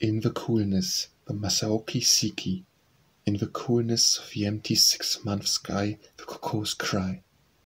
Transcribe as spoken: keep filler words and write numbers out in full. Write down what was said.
In the Coolness by Masaoki Shiki. In the coolness of the empty six-month sky, the cuckoos cry.